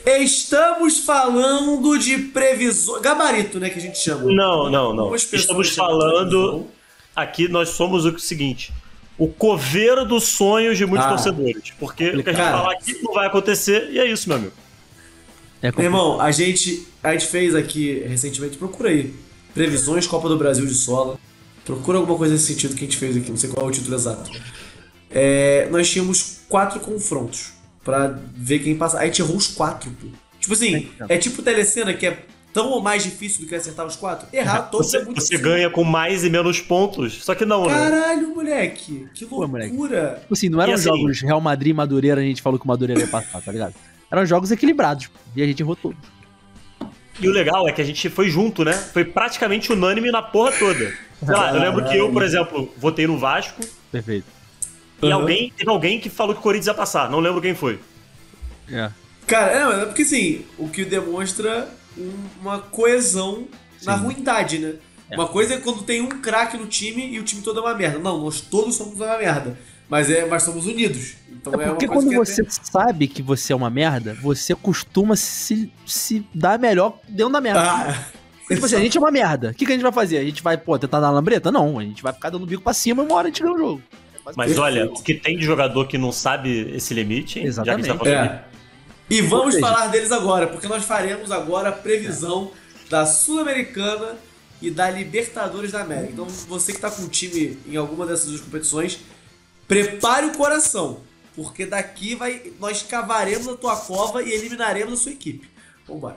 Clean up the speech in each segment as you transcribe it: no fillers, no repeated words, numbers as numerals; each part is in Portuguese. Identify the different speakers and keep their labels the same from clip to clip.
Speaker 1: Estamos falando de previsão. Gabarito, né? Que a gente chama.
Speaker 2: Não. Estamos falando. Aqui nós somos o seguinte: o coveiro dos sonhos de muitos torcedores. Porque o que a gente falar aqui não vai acontecer, e é isso, meu amigo.
Speaker 1: Meu irmão, a gente fez aqui recentemente, procura aí. Previsões Copa do Brasil de Sola. Procura alguma coisa nesse sentido que a gente fez aqui, não sei qual é o título exato. Nós tínhamos 4 confrontos pra ver quem passa. A gente errou os 4, pô. Tipo assim, é tipo Telecena, que é tão ou mais difícil do que acertar os 4. Errar todos é muito difícil.
Speaker 2: Você ganha com mais e menos pontos, só que não, né?
Speaker 1: Caralho, moleque, que loucura.
Speaker 3: Tipo assim, não eram jogos Real Madrid e Madureira, a gente falou que o Madureira ia passar, tá ligado? Eram jogos equilibrados, e a gente errou todos.
Speaker 2: E o legal é que a gente foi junto, né? Foi praticamente unânime na porra toda. Sei lá, eu lembro que eu, por exemplo, votei no Vasco.
Speaker 3: Perfeito.
Speaker 2: E teve alguém que falou que o Corinthians ia passar. Não lembro quem foi.
Speaker 1: Cara, é porque assim, o que demonstra uma coesão na ruindade, né? Uma coisa é quando tem um craque no time e o time todo é uma merda. Não, nós todos somos uma merda. Mas somos unidos. Então
Speaker 3: porque quando você sabe que você é uma merda, você costuma se dar melhor dentro da merda. Tipo assim, a gente é uma merda. O que a gente vai fazer? A gente vai, tentar dar lambreta? Não, a gente vai ficar dando bico pra cima e uma hora a gente ganha o jogo.
Speaker 2: Mas olha, o que tem de jogador que não sabe esse limite, hein?
Speaker 3: Exatamente.
Speaker 1: E vamos falar deles agora, porque nós faremos agora a previsão da Sul-Americana e da Libertadores da América. Então, você que tá com o time em alguma dessas duas competições, prepare o coração, porque daqui nós cavaremos a tua cova e eliminaremos a sua equipe. Vambora.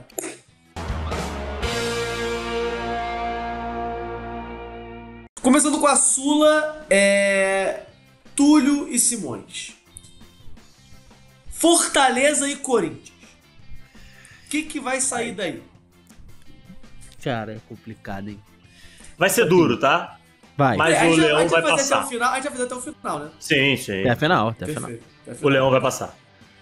Speaker 1: Começando com a Sula, Túlio e Simões. Fortaleza e Corinthians. O que vai sair daí?
Speaker 3: Cara, é complicado, hein?
Speaker 2: Vai ser duro, tá?
Speaker 3: Vai.
Speaker 2: Mas o Leão vai passar.
Speaker 1: A gente vai fazer até o final, né?
Speaker 2: Sim.
Speaker 3: Até a final.
Speaker 2: O Leão vai passar.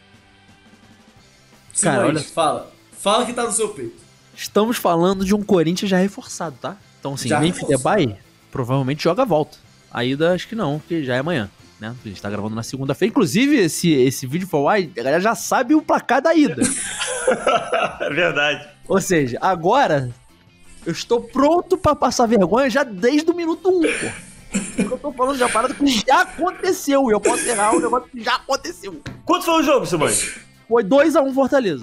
Speaker 1: Simões, cara, olha... Fala que tá no seu peito.
Speaker 3: Estamos falando de um Corinthians já reforçado, tá? Então, assim, Memphis Depay provavelmente joga a volta. A ida, acho que não, porque já é amanhã, né? A gente tá gravando na segunda-feira. Inclusive, esse vídeo for wide, a galera já sabe o placar da ida.
Speaker 2: É verdade.
Speaker 3: Ou seja, agora eu estou pronto pra passar vergonha já desde o minuto 1, pô. Eu tô falando de uma parada que já aconteceu. E eu posso errar um negócio que já aconteceu.
Speaker 2: Quanto foi o jogo, Simões?
Speaker 3: Foi 2-1 Fortaleza.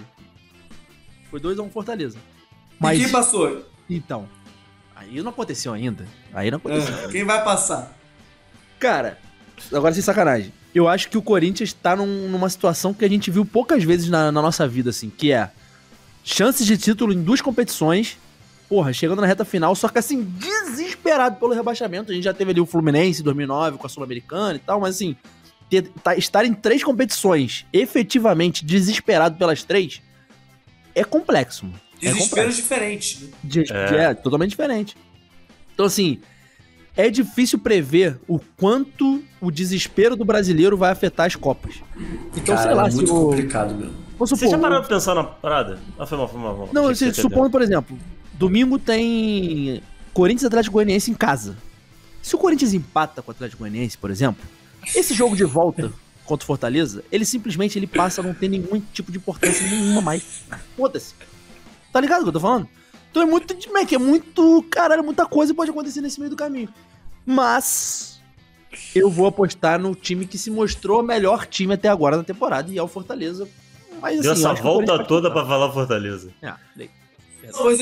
Speaker 3: Mas...
Speaker 1: E quem passou?
Speaker 3: Então, aí não aconteceu ainda.
Speaker 1: Quem vai passar?
Speaker 3: Cara, agora sem sacanagem. Eu acho que o Corinthians tá numa situação que a gente viu poucas vezes na nossa vida, assim, que é chances de título em 2 competições, chegando na reta final, só que assim, desesperado pelo rebaixamento. A gente já teve ali o Fluminense em 2009 com a Sul-Americana e tal, mas assim, estar em 3 competições efetivamente desesperado pelas 3 é complexo, mano.
Speaker 1: Desespero diferente, né?
Speaker 3: É totalmente diferente. Então, assim, é difícil prever o quanto o desespero do brasileiro vai afetar as Copas. Então,
Speaker 1: cara,
Speaker 3: sei lá,
Speaker 1: é muito complicado mesmo.
Speaker 2: Você já parou de pensar na parada? Foi mal.
Speaker 3: Não, supondo, por exemplo, domingo tem Corinthians e Atlético Goianiense em casa. Se o Corinthians empata com o Atlético Goianiense, por exemplo, esse jogo de volta contra o Fortaleza, ele simplesmente passa a não ter nenhum tipo de importância nenhuma mais. Foda-se. Tá ligado o que eu tô falando? Então é muito, caralho, muita coisa pode acontecer nesse meio do caminho. Mas eu vou apostar no time que se mostrou o melhor time até agora na temporada, e é o Fortaleza. Mas, assim,
Speaker 2: deu essa volta toda pra falar Fortaleza.
Speaker 1: Mas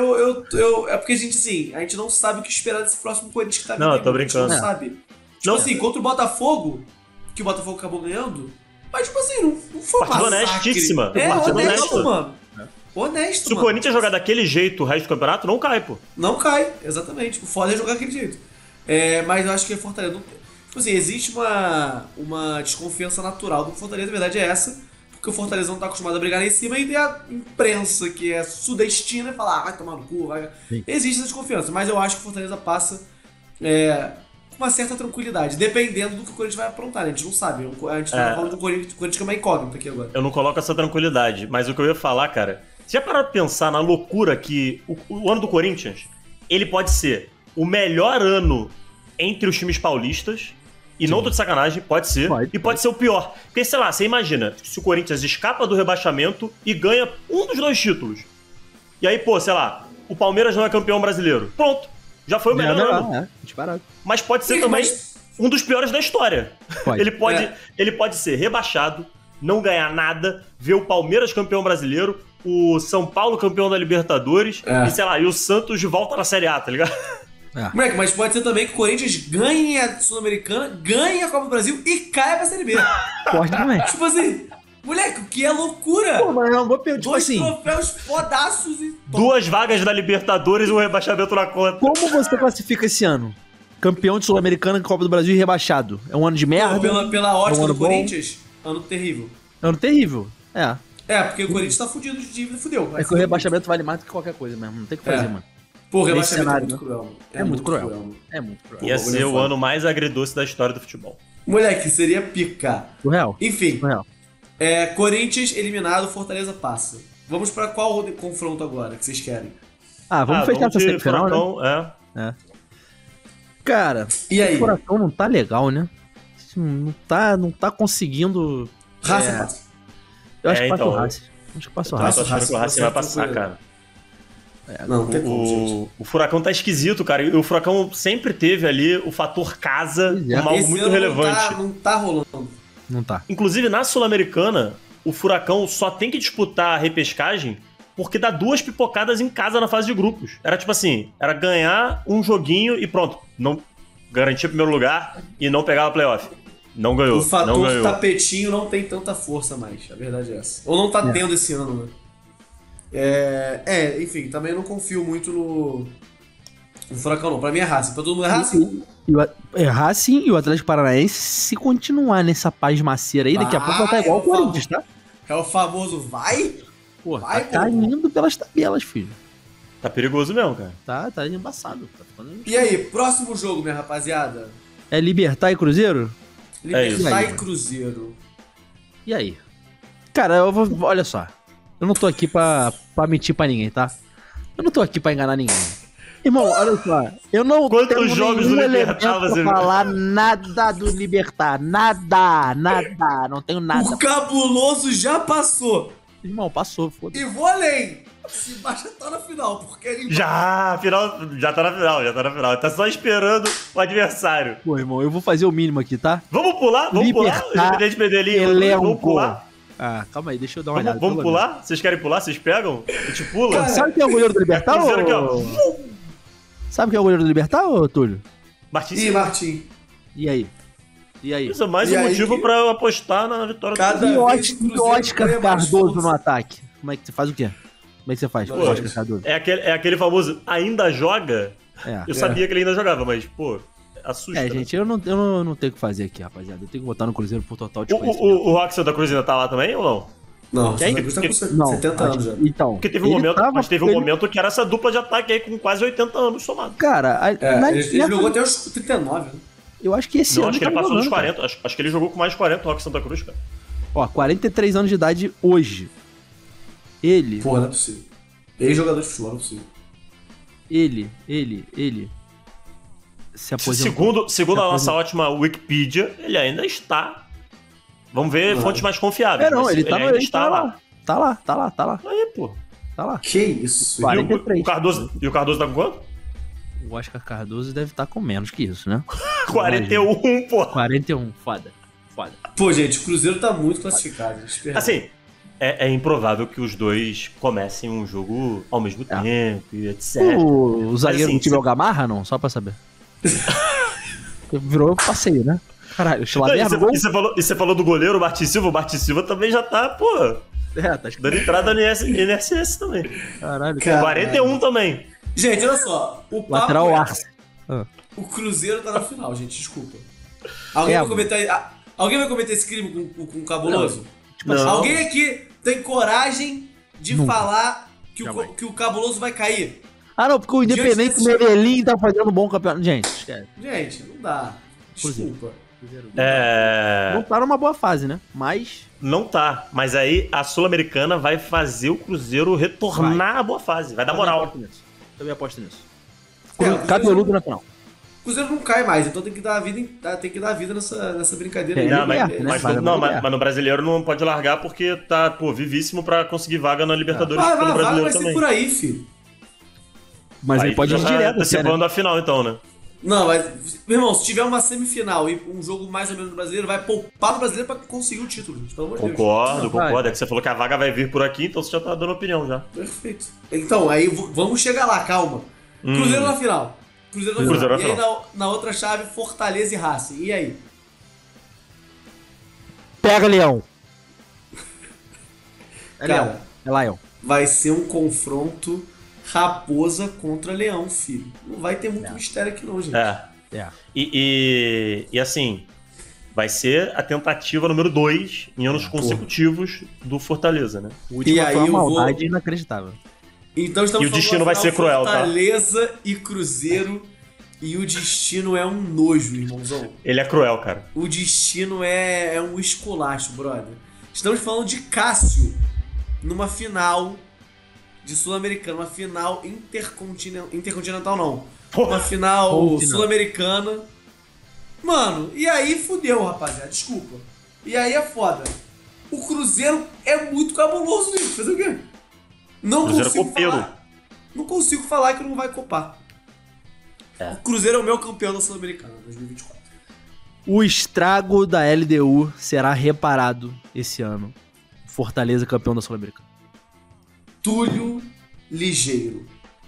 Speaker 1: é porque a gente não sabe o que esperar desse próximo Corinthians que tá vindo.
Speaker 2: Não, eu tô brincando.
Speaker 1: A gente não sabe. Tipo assim, contra o Botafogo, que o Botafogo acabou ganhando, mas tipo assim, não foi uma
Speaker 2: partida honestíssima.
Speaker 1: Honesto, mano. Honesto,
Speaker 2: Se o Corinthians jogar daquele jeito o resto do campeonato, não cai, pô.
Speaker 1: Não cai, exatamente. O foda é jogar daquele jeito. Mas eu acho que a Fortaleza... Tipo assim, existe uma desconfiança natural do Fortaleza, a verdade é essa, porque o Fortaleza não tá acostumado a brigar lá em cima e a imprensa, que é sudestina, fala, vai tomar no cu, vai... Sim. Existe essa desconfiança, mas eu acho que o Fortaleza passa com uma certa tranquilidade, dependendo do que o Corinthians vai aprontar, né? A gente não sabe. A gente tá falando do Corinthians que é uma incógnita aqui agora.
Speaker 2: Eu não coloco essa tranquilidade, mas o que eu ia falar, cara... Você já parou pra pensar na loucura que o ano do Corinthians, ele pode ser o melhor ano entre os times paulistas E não tô de sacanagem, pode ser. E pode ser o pior. Porque, sei lá, você imagina, se o Corinthians escapa do rebaixamento e ganha um dos 2 títulos. E aí, pô, sei lá, o Palmeiras não é campeão brasileiro. Pronto. Já foi o melhor ano. Mas pode ser também um dos piores da história. Ele pode ser rebaixado, não ganhar nada, ver o Palmeiras campeão brasileiro, o São Paulo campeão da Libertadores e, sei lá, e o Santos de volta na Série A, tá ligado?
Speaker 1: Moleque, mas pode ser também que o Corinthians ganhe a Sul-Americana, ganhe a Copa do Brasil e caia pra Série B.
Speaker 3: Pode também.
Speaker 1: Tipo assim, moleque, o que é loucura?
Speaker 3: Pô, mas não vou perder, tipo
Speaker 1: 2
Speaker 3: assim,
Speaker 1: troféus fodaços e...
Speaker 2: 2 vagas da Libertadores e um rebaixamento na conta.
Speaker 3: como você classifica esse ano? Campeão de Sul-Americana, Copa do Brasil e rebaixado. É um ano de merda?
Speaker 1: Pela ótica do
Speaker 3: bom.
Speaker 1: Corinthians, ano terrível.
Speaker 3: Ano terrível.
Speaker 1: Porque o Corinthians tá fudido de dívida, fudeu.
Speaker 3: É que o rebaixamento vale mais do que qualquer coisa mesmo. Não tem o que fazer, mano.
Speaker 1: Pô, o rebaixamento
Speaker 3: cenário,
Speaker 1: é muito cruel.
Speaker 3: É muito cruel. É muito cruel.
Speaker 2: Ia ser o ano mais agridoce da história do futebol.
Speaker 1: Moleque, seria pica.
Speaker 3: Surreal.
Speaker 1: Enfim,
Speaker 3: Surreal.
Speaker 1: Corinthians eliminado, Fortaleza passa. Vamos pra qual confronto agora que vocês querem?
Speaker 3: Vamos fechar essa semifinal, né? Cara,
Speaker 1: e aí?
Speaker 3: O Furacão não tá legal, né? Não tá conseguindo...
Speaker 1: Racing passa.
Speaker 3: Eu acho que passa o Racing. Acho que passa o Racing.
Speaker 2: Eu tô achando que o Racing vai passar, cara.
Speaker 1: Não tem como, gente.
Speaker 2: O Furacão tá esquisito, cara. E o Furacão sempre teve ali o fator casa como algo muito relevante.
Speaker 1: Não tá rolando.
Speaker 3: Não tá.
Speaker 2: Inclusive, na Sul-Americana, o Furacão só tem que disputar a repescagem porque dá 2 pipocadas em casa na fase de grupos. Era tipo assim, era ganhar um joguinho e pronto. Não garantir primeiro lugar e não pegar o playoff. Não ganhou.
Speaker 1: O fator tapetinho não tem tanta força mais. A verdade é essa. Ou não tá tendo esse ano, né? Enfim, também eu não confio muito no Furacão, não. Pra mim é Racing. Pra todo mundo é Racing.
Speaker 3: Racing e o Atlético Paranaense, se continuar nessa paz maceira aí, daqui a pouco vai estar igual o Corinthians, tá?
Speaker 1: É o famoso vai?
Speaker 3: Pô, tá indo pelas tabelas, filho.
Speaker 2: Tá perigoso mesmo, cara.
Speaker 3: Tá embaçado.
Speaker 1: E aí, próximo jogo, minha rapaziada?
Speaker 3: É Libertad e Cruzeiro?
Speaker 1: Libertad e Cruzeiro.
Speaker 3: E aí? Cara, olha só. Eu não tô aqui pra mentir pra ninguém, tá? Eu não tô aqui pra enganar ninguém. Irmão, olha só. Eu não tenho
Speaker 2: jogos do Libertad
Speaker 3: pra falar nada do Libertad. Nada. Não tenho nada.
Speaker 1: O cabuloso já passou.
Speaker 3: Irmão, passou, foda-se.
Speaker 1: E vou além. Se baixa tá na final, porque ele...
Speaker 2: Já tá na final. Tá só esperando o adversário.
Speaker 3: Pô, irmão, eu vou fazer o mínimo aqui, tá?
Speaker 2: Vamos pular? Independente de perder vamos pular?
Speaker 3: Calma aí, deixa eu dar uma olhada.
Speaker 2: Vamos pular? Vocês querem pular? Vocês pegam? A gente pula?
Speaker 3: Cara, sabe quem é o goleiro do Libertad, Sabe quem é o goleiro do Libertad, Túlio?
Speaker 1: Martim.
Speaker 3: E aí?
Speaker 2: Isso é mais um motivo pra eu apostar na vitória
Speaker 3: do Cruzeiro. E Oscar Cardoso no ataque? Como é que você faz o quê? Como é que você faz com o Oscar Cardoso?
Speaker 2: É aquele famoso ainda joga? Eu sabia que ele ainda jogava, mas, pô, assusta.
Speaker 3: Gente, eu não tenho o que fazer aqui, rapaziada. Eu tenho que botar no Cruzeiro por total de
Speaker 2: O Rock Santa Cruz ainda tá lá também ou não?
Speaker 1: Não, Santa Cruz tá com 70 anos já.
Speaker 3: Então,
Speaker 2: porque teve um momento que era essa dupla de ataque aí com quase 80 anos somado.
Speaker 3: Cara,
Speaker 1: ele jogou até os 39, né?
Speaker 3: Eu acho que esse ano
Speaker 2: acho que ele passou dos 40. Acho que ele jogou com mais de 40, o Rock Santa Cruz, cara. 43
Speaker 3: anos de idade hoje. Ele...
Speaker 1: Porra, não é possível. Ex-jogador de futebol, não é possível.
Speaker 3: Ele se aposentou.
Speaker 2: Segundo a nossa ótima Wikipedia, ele ainda está. Vamos ver fontes mais confiáveis.
Speaker 3: Ele tá lá. Tá lá.
Speaker 2: Aí, pô.
Speaker 3: Tá lá.
Speaker 1: Que isso?
Speaker 3: 43.
Speaker 2: E o Cardoso tá com quanto?
Speaker 3: O Oscar Cardoso deve estar com menos que isso, né?
Speaker 2: 41, pô.
Speaker 3: 41, foda.
Speaker 1: Pô, gente, o Cruzeiro tá muito classificado.
Speaker 2: Assim, é improvável que os dois comecem um jogo ao mesmo tempo e etc.
Speaker 3: O zagueiro não tiver o Gamarra, não? Só pra saber. Virou passeio, né? Caralho,
Speaker 2: e você falou do goleiro, o Martin Silva. O Martin Silva também já tá, pô...
Speaker 3: tá
Speaker 2: dando entrada no NSS também.
Speaker 3: Caralho.
Speaker 2: 41 também.
Speaker 1: Gente, olha só. O papo
Speaker 3: lateral
Speaker 1: o Cruzeiro tá na final, gente, desculpa. Alguém vai cometer esse crime com o Cabuloso?
Speaker 2: Não.
Speaker 1: Alguém aqui tem coragem de falar que o Cabuloso vai cair?
Speaker 3: Não, porque o Independente Medellín tá fazendo um bom campeonato. Gente, esquece.
Speaker 1: Gente, não dá. Desculpa.
Speaker 3: Não tá numa boa fase, né? Mas...
Speaker 2: Não tá. Mas aí a Sul-Americana vai fazer o Cruzeiro retornar à boa fase. Vai dar moral.
Speaker 3: Eu também aposto nisso. Cabeludo na final.
Speaker 1: O Cruzeiro não cai mais, então tem que dar vida nessa brincadeira aí.
Speaker 2: Mas no brasileiro não pode largar porque tá, vivíssimo pra conseguir vaga na Libertadores pelo brasileiro
Speaker 1: vai
Speaker 2: também.
Speaker 1: ser por aí, filho.
Speaker 3: Mas ele pode ir direto.
Speaker 2: Antecipando a final, então, né?
Speaker 1: Não, mas, meu irmão, se tiver uma semifinal e um jogo mais ou menos no brasileiro, vai poupar no brasileiro pra conseguir o título, gente, pelo amor de Deus.
Speaker 2: Concordo. É que você falou que a vaga vai vir por aqui, então você já tá dando opinião já.
Speaker 1: Perfeito. Então, aí vamos chegar lá, calma. Cruzeiro na final. Cruzeiro na final. E aí na outra chave, Fortaleza e Racing. E aí?
Speaker 3: Pega, Leão.
Speaker 1: Cara,
Speaker 3: É Leão.
Speaker 1: Vai ser um confronto Raposa contra Leão, filho. Não vai ter muito mistério aqui não, gente.
Speaker 2: E assim, vai ser a tentativa número 2 em anos consecutivos do Fortaleza, né?
Speaker 3: O último foi uma maldade inacreditável.
Speaker 1: Então estamos
Speaker 2: e o destino vai ser cruel,
Speaker 1: Fortaleza e Cruzeiro. E o destino é um nojo, irmãozão.
Speaker 2: Ele é cruel, cara.
Speaker 1: O destino é um esculacho, brother. Estamos falando de Cássio numa final de Sul-Americana, uma final intercontinental não. Uma final sul-americana. Mano, e aí fudeu, rapaziada, desculpa. E aí é foda. O Cruzeiro é muito cabuloso nisso, fazer o quê? Não consigo falar que não vai copar. O Cruzeiro é o meu campeão da Sul-Americana 2024.
Speaker 3: O estrago da LDU será reparado esse ano. Fortaleza campeão da Sul-Americana.
Speaker 1: Túlio Ligeiro.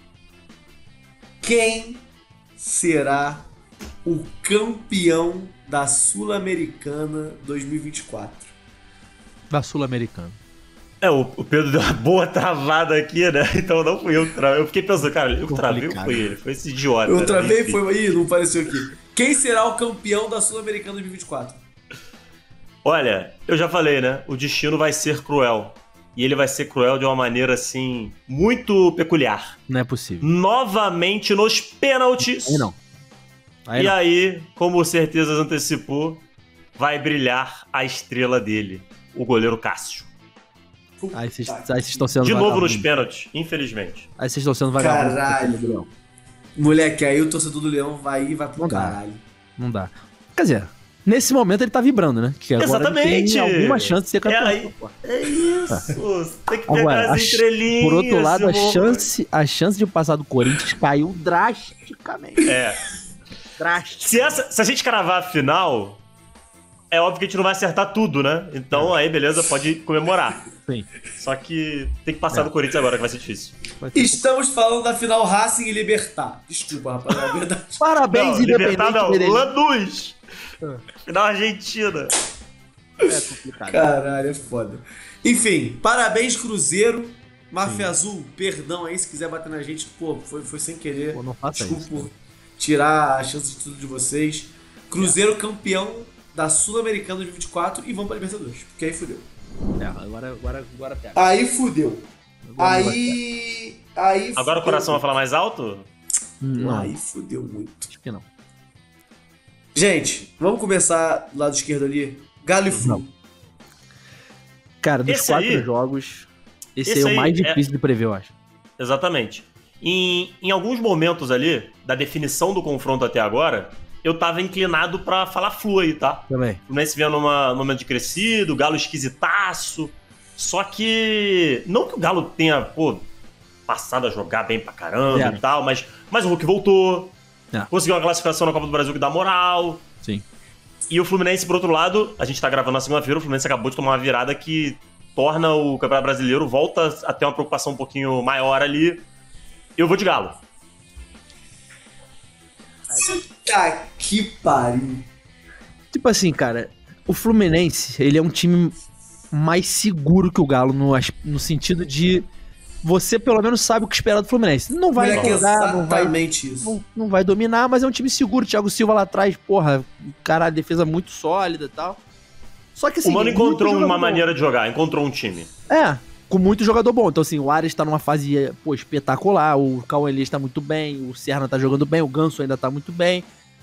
Speaker 1: Quem será o campeão da Sul-Americana 2024?
Speaker 3: Da Sul-Americana.
Speaker 2: O Pedro deu uma boa travada aqui, né? Então não fui eu que travei. Eu fiquei pensando, cara, eu que travei ou foi ele? Foi esse idiota.
Speaker 1: Eu travei e foi... Ih, não apareceu aqui. Quem será o campeão da Sul-Americana 2024?
Speaker 2: Olha, eu já falei, né? O destino vai ser cruel. E ele vai ser cruel de uma maneira, assim, muito peculiar.
Speaker 3: Não é possível.
Speaker 2: Novamente nos pênaltis. Aí, como certezas antecipou, vai brilhar a estrela dele, o goleiro Cássio.
Speaker 3: Aí vocês estão sendo
Speaker 2: de novo nos pênaltis, infelizmente.
Speaker 3: Aí vocês estão sendo vagabundos.
Speaker 1: Caralho. Moleque, aí o torcedor do Leão vai pro caralho.
Speaker 3: Não dá. Quer dizer, nesse momento ele tá vibrando, né? Que agora
Speaker 2: exatamente.
Speaker 3: Tem alguma chance de ser campeão.
Speaker 2: É isso. Tem que pegar as entrelinhas.
Speaker 3: Por outro lado, a chance de passar do Corinthians caiu drasticamente.
Speaker 2: Se a gente cravar a final, é óbvio que a gente não vai acertar tudo, né? Então aí, beleza, pode comemorar.
Speaker 3: Sim.
Speaker 2: Só que tem que passar do Corinthians agora, que vai ser difícil.
Speaker 1: Estamos falando da final Racing e Libertad. Desculpa, rapaz, é verdade.
Speaker 3: Parabéns,
Speaker 2: Libertad não, Lanús. Final Argentina.
Speaker 3: É complicado.
Speaker 1: Caralho, é foda. Enfim, parabéns, Cruzeiro. Máfia Azul, perdão aí se quiser bater na gente. Pô, foi sem querer.
Speaker 3: Pô, não faça
Speaker 1: Desculpa
Speaker 3: isso.
Speaker 1: por tirar a chance de tudo de vocês. Cruzeiro campeão da Sul-Americana 2024 e vamos pra Libertadores. Porque aí fudeu.
Speaker 3: Agora pega.
Speaker 1: Aí fudeu. Aí.
Speaker 2: Agora o coração vai falar mais alto?
Speaker 3: Não.
Speaker 1: Aí fudeu muito.
Speaker 3: Acho que não.
Speaker 1: Gente, vamos começar do lado esquerdo ali. Galo e Flu.
Speaker 3: Cara, dos
Speaker 2: Esse
Speaker 3: 4
Speaker 2: aí-
Speaker 3: jogos, esse é o mais difícil de prever, eu acho.
Speaker 2: Exatamente. Em alguns momentos ali, da definição do confronto até agora, eu tava inclinado pra falar Flu aí, tá?
Speaker 3: Também.
Speaker 2: O Fluminense vinha num momento de crescido, o Galo esquisitaço. Só que... Não que o Galo tenha, passado a jogar bem pra caramba e tal, mas o Hulk voltou. Conseguiu uma classificação na Copa do Brasil que dá moral.
Speaker 3: Sim.
Speaker 2: E o Fluminense, por outro lado, a gente tá gravando na segunda-feira, o Fluminense acabou de tomar uma virada que torna o Campeonato Brasileiro, volta a ter uma preocupação um pouquinho maior ali. Eu vou de Galo.
Speaker 1: Puta que pariu.
Speaker 3: Tipo assim, cara, o Fluminense, ele é um time mais seguro que o Galo no sentido de você pelo menos sabe o que esperar do Fluminense. Não vai incomodar, não vai dominar, mas é um time seguro. Thiago Silva lá atrás, cara, defesa muito sólida e tal. Só que assim,
Speaker 2: o Mano encontrou uma maneira de jogar, encontrou um time.
Speaker 3: Com muito jogador bom. Então assim, o Ares tá numa fase, espetacular, o Cauã Elias tá muito bem, o Serna tá jogando bem, o Ganso ainda tá muito bem.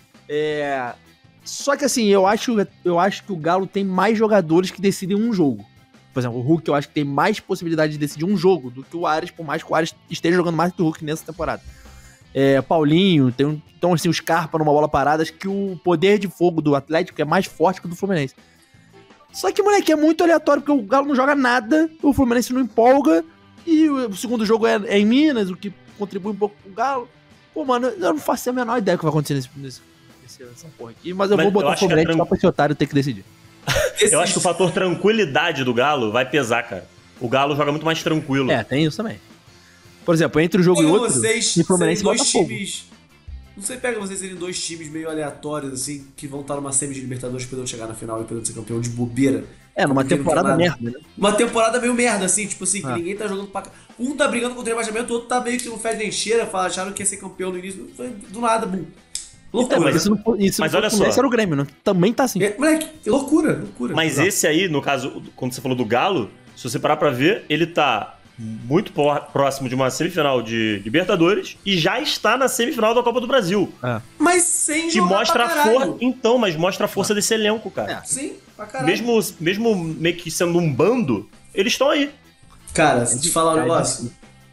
Speaker 3: Só que assim, eu acho que o Galo tem mais jogadores que decidem um jogo. Por exemplo, o Hulk eu acho que tem mais possibilidade de decidir um jogo do que o Ares, por mais que o Ares esteja jogando mais que o Hulk nessa temporada. Paulinho, então assim, o Scarpa numa bola parada, acho que o poder de fogo do Atlético é mais forte que o do Fluminense. Só que, moleque, é muito aleatório, porque o Galo não joga nada, o Fluminense não empolga, e o segundo jogo é em Minas, o que contribui um pouco com o Galo. Pô, mano, eu não faço a menor ideia do que vai acontecer nessa porra aqui, mas eu vou botar o Fluminense só pra esse otário ter que decidir.
Speaker 2: Eu acho que o fator tranquilidade do Galo vai pesar, cara. O Galo joga muito mais tranquilo.
Speaker 3: Tem isso também. Por exemplo, entre um jogo e outro,
Speaker 1: vocês
Speaker 3: Fluminense
Speaker 1: dois
Speaker 3: Botafogo.
Speaker 1: times. Não sei, pega vocês serem dois times meio aleatórios, assim, que vão estar numa semi de Libertadores podendo chegar na final e podendo ser campeão de bobeira.
Speaker 3: Numa temporada merda, né?
Speaker 1: Uma temporada meio merda, assim, tipo assim, que ninguém tá jogando pra... Um tá brigando contra o rebaixamento, o outro tá meio que no fede nem cheira, acharam que ia ser campeão no início, foi do nada, bum.
Speaker 3: Loucura. Mas isso
Speaker 2: mas olha só.
Speaker 3: Esse era o Grêmio, né? Também tá assim.
Speaker 1: Moleque, loucura.
Speaker 2: Mas esse aí, no caso, quando você falou do Galo, se você parar pra ver, ele tá muito próximo de uma semifinal de Libertadores e já está na semifinal da Copa do Brasil.
Speaker 1: Mas sem
Speaker 2: que
Speaker 1: jogar
Speaker 2: mostra
Speaker 1: pra caralho.
Speaker 2: Então, mas mostra a força desse elenco, cara.
Speaker 1: Sim, pra caralho.
Speaker 2: Mesmo meio que sendo um bando, eles estão aí.
Speaker 1: Cara, se te falar um negócio...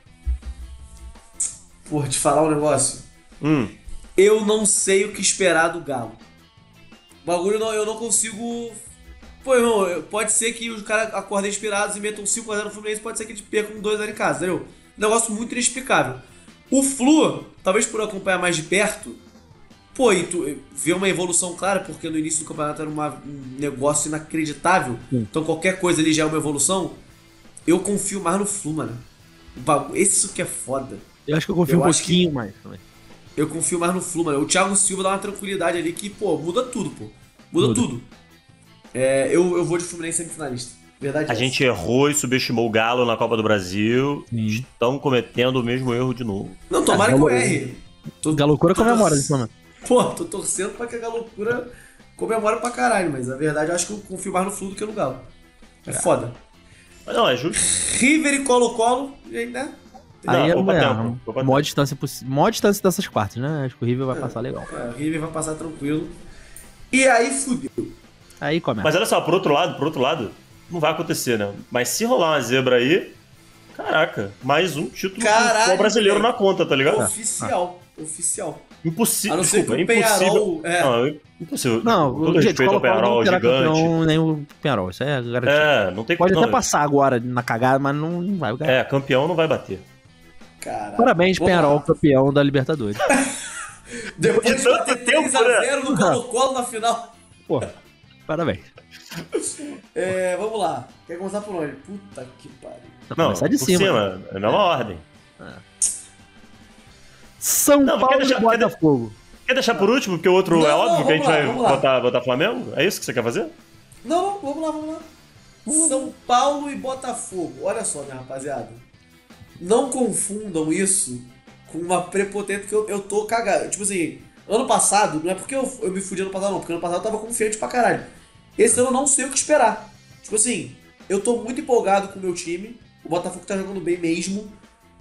Speaker 1: Porra, te falar um negócio... Eu não sei o que esperar do Galo. O bagulho eu não consigo... Pô, irmão, pode ser que os caras acordem inspirados e metam 5x0 no Fluminense, pode ser que eles percam 2x0 em casa, entendeu? Negócio muito inexplicável. O Flu, talvez por acompanhar mais de perto, pô, e tu vê uma evolução clara, porque no início do campeonato era um negócio inacreditável, então qualquer coisa ali já é uma evolução. Eu confio mais no Flu, mano. Isso que é foda.
Speaker 3: Eu acho que eu confio um pouquinho mais também.
Speaker 1: Eu confio mais no Flu, mano. O Thiago Silva dá uma tranquilidade ali que, pô, muda tudo, pô. Muda tudo. Eu vou de Fluminense semifinalista. Verdade.
Speaker 2: A gente errou e subestimou o Galo na Copa do Brasil. Estão cometendo o mesmo erro de novo.
Speaker 1: Não, tomara que eu erre.
Speaker 3: Galocura comemora nesse momento.
Speaker 1: Pô, tô torcendo pra que a Galocura comemore pra caralho, mas a verdade eu acho que eu confio mais no Flu do que no Galo. É foda.
Speaker 2: Mas não, é justo.
Speaker 1: River e Colo-Colo, né?
Speaker 3: Aí maior distância dessas quartas, né? Acho que o River vai passar legal.
Speaker 1: O River vai passar tranquilo. E aí fudeu.
Speaker 3: Aí começa.
Speaker 2: Mas olha só, por outro lado, não vai acontecer, né? Mas se rolar uma zebra aí, caraca, mais um título do brasileiro na conta, tá ligado?
Speaker 1: Oficial.
Speaker 2: Impossível.
Speaker 1: A não ser que o
Speaker 2: Penharol...
Speaker 1: Não,
Speaker 2: impossível.
Speaker 3: Não,
Speaker 2: todo respeito ao Penharol, gigante.
Speaker 3: Nem o Penharol, isso é garantido.
Speaker 2: Não tem
Speaker 3: Pode até passar agora na cagada, mas não vai ganhar.
Speaker 2: Campeão não vai bater.
Speaker 3: Caraca. Parabéns, Penharol, campeão da Libertadores.
Speaker 1: Depois de bater 3x0 no Colo-Colo na final.
Speaker 3: Porra, parabéns.
Speaker 1: Vamos lá. Quer começar por onde? Puta que pariu.
Speaker 3: Não, começar de cima.
Speaker 2: É na ordem.
Speaker 3: São Paulo e Botafogo.
Speaker 2: Quer deixar por último? Porque o outro é óbvio que a gente vai botar Flamengo? É isso que você quer fazer?
Speaker 1: Não, vamos lá. São Paulo e Botafogo. Olha só, minha rapaziada. Não confundam isso com uma prepotente que eu tô cagado. Tipo assim, ano passado, não é porque eu me fudi ano passado não, porque ano passado eu tava confiante pra caralho. Esse ano eu não sei o que esperar. Tipo assim, eu tô muito empolgado com o meu time. O Botafogo tá jogando bem mesmo.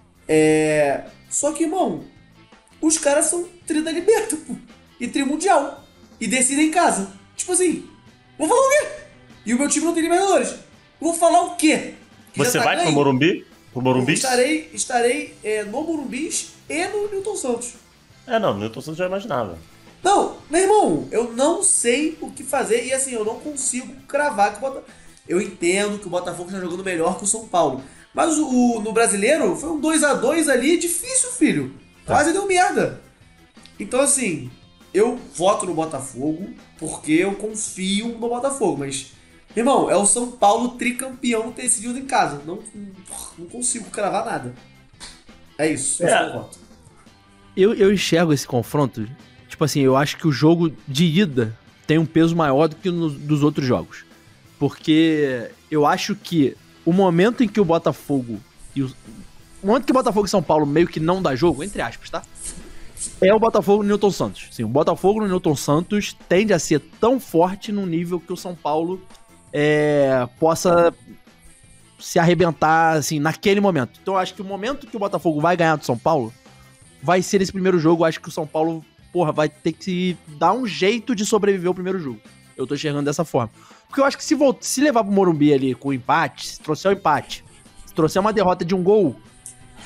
Speaker 1: Só que, irmão, os caras são tri da Liberta, pô. E tri mundial. E decidem em casa. Tipo assim, vou falar o quê? E o meu time não tem Libertadores. Vou falar o quê?
Speaker 2: Você vai pro Morumbi?
Speaker 1: Estarei no Morumbis e no Newton Santos.
Speaker 2: No Newton Santos já imaginava.
Speaker 1: Não, meu irmão, eu não sei o que fazer e assim, eu não consigo cravar que o Botafogo... Eu entendo que o Botafogo está jogando melhor que o São Paulo. Mas no brasileiro foi um 2x2 ali, difícil, filho. Quase deu merda. Então assim, eu voto no Botafogo porque eu confio no Botafogo, mas... Irmão, é o São Paulo tricampeão decidido em casa. Não consigo cravar nada. É isso, esse é o voto.
Speaker 3: Eu enxergo esse confronto, tipo assim, eu acho que o jogo de ida tem um peso maior do que dos outros jogos. Porque eu acho que o momento em que o Botafogo o momento que o Botafogo e São Paulo meio que não dá jogo, entre aspas, tá? É o Botafogo no Newton Santos. Sim, o Botafogo no Newton Santos tende a ser tão forte no nível que o São Paulo possa se arrebentar, assim, naquele momento. Então eu acho que o momento que o Botafogo vai ganhar do São Paulo vai ser esse primeiro jogo. Eu acho que o São Paulo, vai ter que dar um jeito de sobreviver ao primeiro jogo. Eu tô enxergando dessa forma. Porque eu acho que se levar pro Morumbi ali com o empate, se trouxer o empate, se trouxer uma derrota de um gol,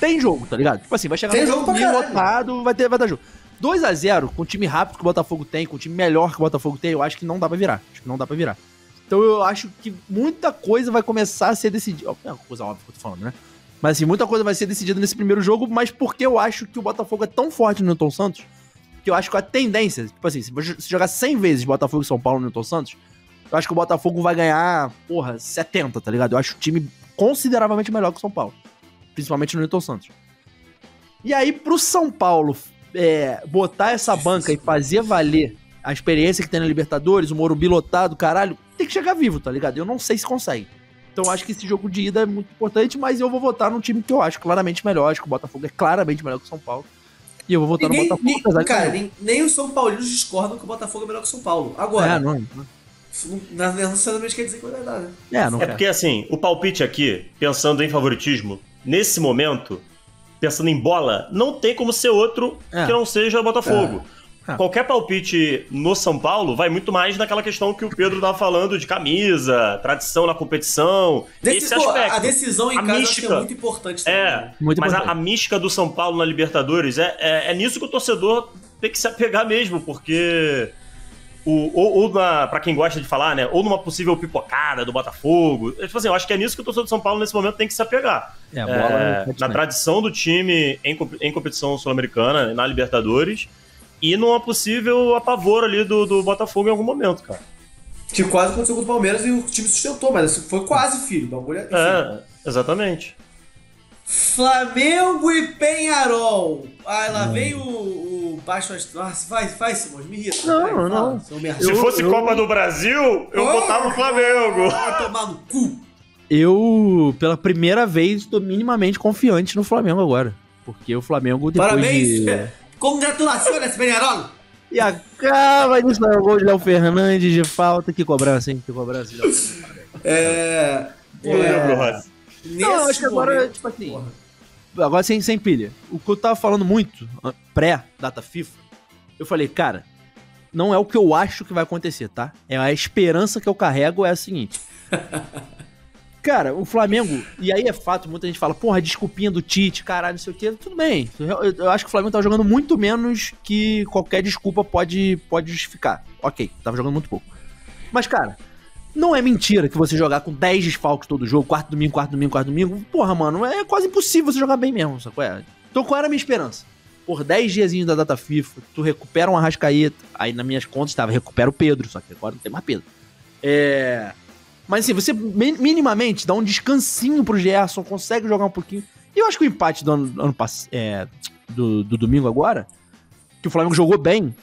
Speaker 3: tem jogo, tá ligado? Tipo assim, vai chegar
Speaker 1: tem jogo pra caralho.
Speaker 3: lotado, vai dar jogo. 2-0, com o time rápido que o Botafogo tem, com o time melhor que o Botafogo tem, eu acho que não dá pra virar. Então eu acho que muita coisa vai começar a ser decidida. É uma coisa óbvia que eu tô falando, né? Mas assim, muita coisa vai ser decidida nesse primeiro jogo, mas porque eu acho que o Botafogo é tão forte no Newton Santos, que eu acho que a tendência, tipo assim, se jogar 100 vezes Botafogo e São Paulo no Newton Santos, eu acho que o Botafogo vai ganhar, 70, tá ligado? Eu acho o time consideravelmente melhor que o São Paulo. Principalmente no Newton Santos. E aí, pro São Paulo botar essa banca e fazer valer a experiência que tem na Libertadores, o Morumbi lotado, caralho, tem que chegar vivo, tá ligado? Eu não sei se consegue. Então eu acho que esse jogo de ida é muito importante, mas eu vou votar num time que eu acho claramente melhor. Acho que o Botafogo é claramente melhor que o São Paulo. E eu vou votar no Botafogo.
Speaker 1: Nem os São Paulinos discordam que o Botafogo é melhor que o São Paulo. Agora, isso não necessariamente quer dizer que vai dar, né?
Speaker 2: Porque assim, o palpite aqui, pensando em favoritismo, nesse momento, pensando em bola, não tem como ser outro que não seja o Botafogo. Qualquer palpite no São Paulo vai muito mais naquela questão que o Pedro tava falando de camisa, tradição na competição, esse aspecto.
Speaker 1: A decisão em casa acho que é muito importante também.
Speaker 2: Mas a mística do São Paulo na Libertadores é nisso que o torcedor tem que se apegar mesmo, porque pra quem gosta de falar, né, ou numa possível pipocada do Botafogo, tipo assim, eu acho que é nisso que o torcedor do São Paulo nesse momento tem que se apegar. Na tradição do time em competição sul-americana, na Libertadores, e numa possível apavoro ali do Botafogo em algum momento, cara.
Speaker 1: Que quase aconteceu com o Palmeiras e o time sustentou, mas foi quase, filho.
Speaker 2: Exatamente.
Speaker 1: Flamengo e Peñarol. Lá vem o baixo astral. Vai, Simões, me irrita.
Speaker 3: Não.
Speaker 2: Se fosse Copa do Brasil, eu botava o Flamengo.
Speaker 1: Vai tomar no cu.
Speaker 3: Eu, pela primeira vez, tô minimamente confiante no Flamengo agora. Porque o Flamengo depois
Speaker 1: Parabéns! Congratulações, Peñarol!
Speaker 3: E acaba de sair o gol de Léo Fernandes de falta. Que cobrança, hein? Que cobrança. Não, acho que agora, tipo assim... Agora sem pilha. O que eu tava falando muito, pré-data FIFA, eu falei, cara, não é o que eu acho que vai acontecer, tá? É a esperança que eu carrego é a seguinte... Cara, o Flamengo, e aí é fato, muita gente fala, porra, desculpinha do Tite, caralho, não sei o quê, tudo bem. Eu acho que o Flamengo tava jogando muito menos que qualquer desculpa pode justificar. Ok, tava jogando muito pouco. Mas, cara, não é mentira que você jogar com 10 desfalques todo jogo, quarto domingo. Porra, mano, é quase impossível você jogar bem mesmo, sacou? Então qual era a minha esperança? Por 10 diazinhos da data FIFA, tu recupera um Arrascaeta, aí nas minhas contas estava, recupera o Pedro, só que agora não tem mais Pedro. Mas assim, você minimamente dá um descansinho pro Gerson, consegue jogar um pouquinho. E eu acho que o empate do domingo agora, que o Flamengo jogou bem,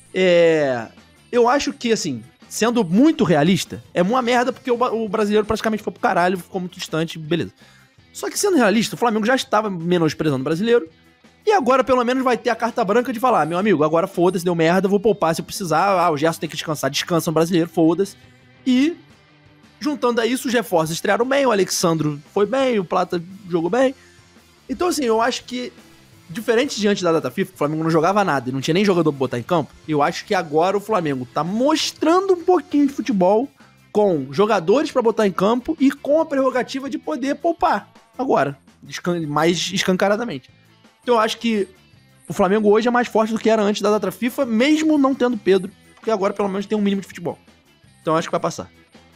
Speaker 3: eu acho que, assim, sendo muito realista, é uma merda porque o brasileiro praticamente foi pro caralho, ficou muito distante, beleza. Só que sendo realista, o Flamengo já estava menosprezando o brasileiro, e agora pelo menos vai ter a carta branca de falar, meu amigo, agora foda-se, deu merda, vou poupar se eu precisar, o Gerson tem que descansar, descansa no brasileiro, foda-se. E... juntando a isso, os reforços estrearam bem, o Alexandro foi bem, o Plata jogou bem. Então, assim, eu acho que, diferente de antes da data FIFA, o Flamengo não jogava nada e não tinha nem jogador pra botar em campo, eu acho que agora o Flamengo tá mostrando um pouquinho de futebol com jogadores pra botar em campo e com a prerrogativa de poder poupar agora, mais escancaradamente. Então eu acho que o Flamengo hoje é mais forte do que era antes da data FIFA, mesmo não tendo Pedro, porque agora pelo menos tem um mínimo de futebol. Então eu acho que vai passar.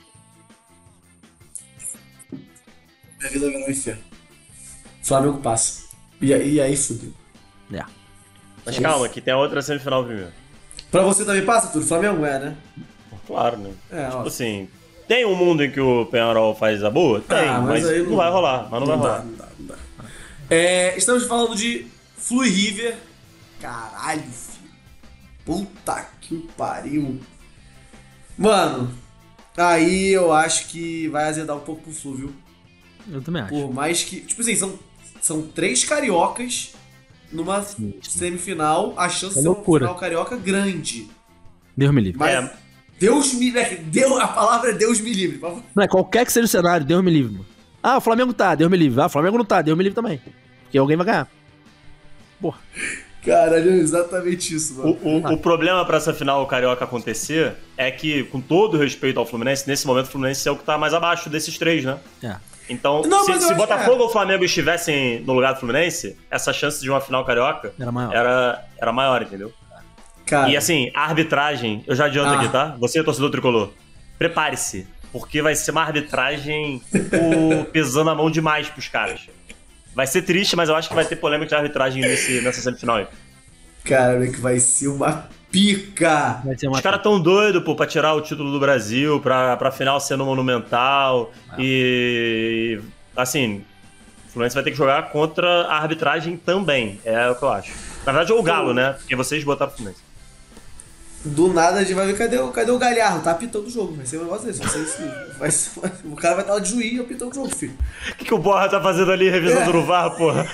Speaker 1: Minha vida virou um inferno. Flamengo passa. E aí fudeu.
Speaker 2: Mas calma, que tem a outra semifinal primeiro.
Speaker 1: Pra você também passa tudo? Flamengo né?
Speaker 2: Claro, né? Tipo assim, tem um mundo em que o Peñarol faz a boa? Tem, mas não vai rolar. Mas não vai rolar.
Speaker 1: Não dá. Estamos falando de Flu e River. Caralho, filho. Puta que pariu. Mano, aí eu acho que vai azedar um pouco pro Flu, viu?
Speaker 3: Eu também acho.
Speaker 1: Por mais que... Tipo assim, são 3 cariocas numa semifinal, a chance de ser uma final carioca grande.
Speaker 3: Deus me livre.
Speaker 1: Mas Deus me livre. A palavra é Deus me livre.
Speaker 3: Não é qualquer que seja o cenário, Deus me livre, mano. O Flamengo tá, Deus me livre. O Flamengo não tá, Deus me livre também. Porque alguém vai ganhar. Porra.
Speaker 1: Caralho, é exatamente isso, mano.
Speaker 2: O problema pra essa final carioca acontecer é que, com todo respeito ao Fluminense, nesse momento o Fluminense é o que tá mais abaixo desses 3, né? Então,
Speaker 1: Não,
Speaker 2: se Botafogo ou Flamengo estivessem no lugar do Fluminense, essa chance de uma final carioca era maior, entendeu?
Speaker 1: Cara.
Speaker 2: E assim, a arbitragem, eu já adianto aqui, tá? Você, torcedor tricolor, prepare-se, porque vai ser uma arbitragem pesando a mão demais pros caras. Vai ser triste, mas eu acho que vai ter polêmica de arbitragem nessa semifinal aí.
Speaker 1: Cara, que vai ser uma pica!
Speaker 2: Os caras tão doidos, pô, pra tirar o título do Brasil, pra final ser no Monumental. E assim, o Fluminense vai ter que jogar contra a arbitragem também. É o que eu acho. Na verdade é o Galo, né? Porque vocês botaram o Fluminense.
Speaker 1: Do nada a gente vai ver cadê o Galhardo? Tá apitando o jogo. Vai ser um negócio desse. Não sei se o cara vai estar lá de juiz apitando o jogo, filho.
Speaker 2: O que o Borra tá fazendo ali, revisando no VAR, porra?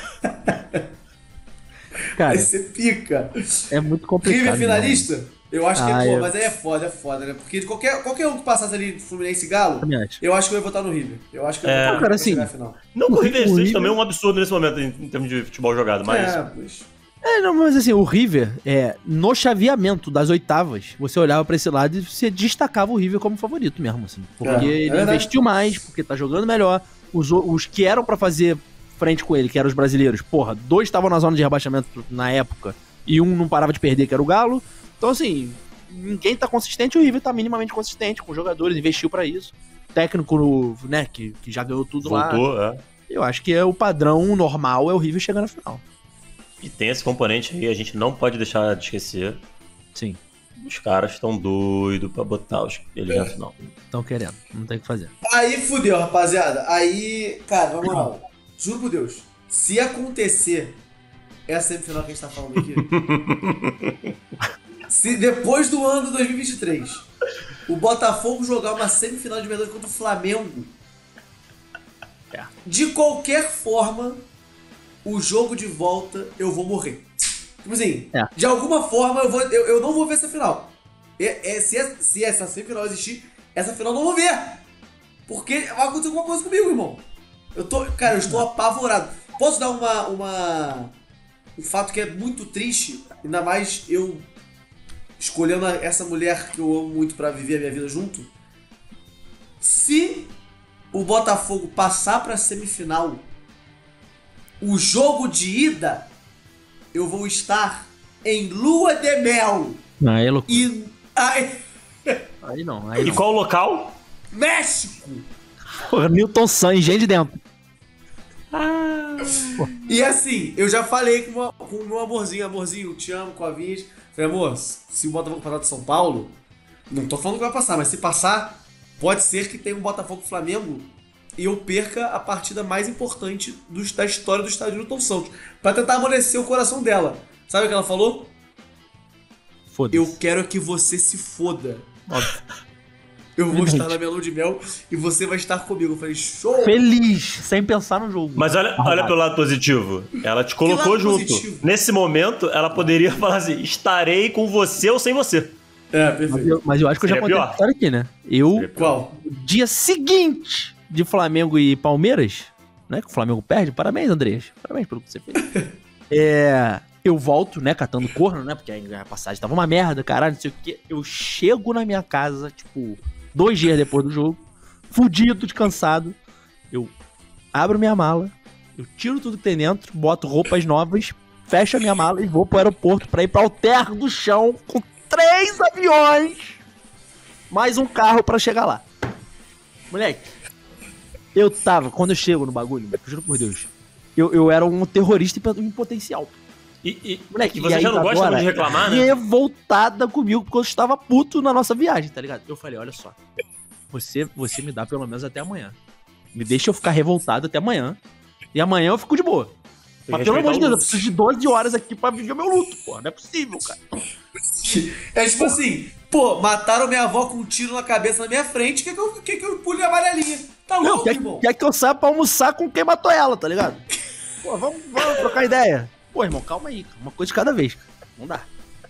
Speaker 3: Cara,
Speaker 1: vai ser pica.
Speaker 3: É muito complicado.
Speaker 1: River finalista? Né? Eu acho que mas aí é foda, né? Porque qualquer um que passasse ali Fluminense e Galo, eu acho que eu ia votar no River. Eu acho que eu ia votar no River
Speaker 3: assim,
Speaker 1: na final.
Speaker 2: Não que o River seja também um absurdo nesse momento em termos de futebol jogado, mas...
Speaker 1: pois...
Speaker 3: Não, mas assim, o River, no chaveamento das oitavas, você olhava pra esse lado e você destacava o River como favorito mesmo, assim. Porque ele investiu mais, porque tá jogando melhor. Os que eram pra fazer frente com ele, que eram os brasileiros, porra, 2 estavam na zona de rebaixamento na época e um não parava de perder, que era o Galo. Então, assim, ninguém tá consistente, o River tá minimamente consistente, com jogadores, investiu pra isso. Técnico, né, que já ganhou tudo lá. Eu acho que o padrão normal é o River chegando na final.
Speaker 2: E tem esse componente aí, a gente não pode deixar de esquecer.
Speaker 3: Sim.
Speaker 2: Os caras estão doidos pra botar eles na final.
Speaker 3: Estão querendo, não tem o que fazer.
Speaker 1: Aí fudeu, rapaziada. Aí, cara, vamos lá. Juro por Deus, se acontecer essa semifinal que a gente tá falando aqui, se depois do ano 2023 o Botafogo jogar uma semifinal de Libertadores contra o Flamengo, de qualquer forma, o jogo de volta eu vou morrer. Tipo assim, de alguma forma eu não vou ver essa final. Se essa semifinal existir, essa final eu não vou ver. Porque vai acontecer alguma coisa comigo, irmão. Eu estou apavorado. Posso dar um fato que é muito triste, ainda mais eu escolhendo essa mulher que eu amo muito pra viver a minha vida junto. Se o Botafogo passar pra semifinal, o jogo de ida, eu vou estar em lua de mel.
Speaker 3: Aí é loucura.
Speaker 1: Aí
Speaker 3: não.
Speaker 2: E qual o local?
Speaker 1: México!
Speaker 3: Porra, Milton Santos, gente de dentro.
Speaker 1: E assim, eu já falei com o meu amorzinho, te amo, com a Vinhas. Falei, amor, se o Botafogo passar de São Paulo, não tô falando que vai passar, mas se passar, pode ser que tenha um Botafogo-Flamengo e eu perca a partida mais importante da história do estádio Newton Santos. Pra tentar amolecer o coração dela. Sabe o que ela falou?
Speaker 3: Foda-se.
Speaker 1: Eu quero que você se foda. Óbvio. Eu vou estar na minha lua de mel e você vai estar comigo. Eu falei, show!
Speaker 3: Feliz, sem pensar no jogo.
Speaker 2: Mas olha pelo lado positivo. Ela te colocou junto. Positivo? Nesse momento, ela poderia falar assim, estarei com você ou sem você.
Speaker 1: Perfeito.
Speaker 3: Mas eu acho que eu já contei a história aqui, né?
Speaker 1: Qual?
Speaker 3: Dia seguinte de Flamengo e Palmeiras, né? Que o Flamengo perde. Parabéns, Andrés. Parabéns pelo que você fez. Eu volto, né? Catando corno, né? Porque a passagem tava uma merda, caralho, não sei o quê. Eu chego na minha casa, tipo, 2 dias depois do jogo, fudido, descansado. Eu abro minha mala, eu tiro tudo que tem dentro, boto roupas novas, fecho a minha mala e vou pro aeroporto pra ir pra Alter do Chão com 3 aviões, mais um carro pra chegar lá. Moleque, quando eu chego no bagulho, eu juro por Deus, eu era um terrorista em potencial.
Speaker 2: Moleque, você já não gosta muito de reclamar, né?
Speaker 3: Revoltada comigo, porque eu estava puto na nossa viagem, tá ligado? Eu falei, olha só, você me dá pelo menos até amanhã. Me deixa eu ficar revoltado até amanhã. E amanhã eu fico de boa. Mas pelo amor de Deus, eu preciso de 12 horas aqui pra viver meu luto, pô. Não é possível, cara.
Speaker 1: É tipo assim, mataram minha avó com um tiro na cabeça na minha frente, que eu pule a amarelinha? Tá louco, irmão?
Speaker 3: Quer que eu saia pra almoçar com quem matou ela, tá ligado? Pô, vamos trocar ideia. Pô, irmão, calma aí, uma coisa de cada vez, cara. Não dá.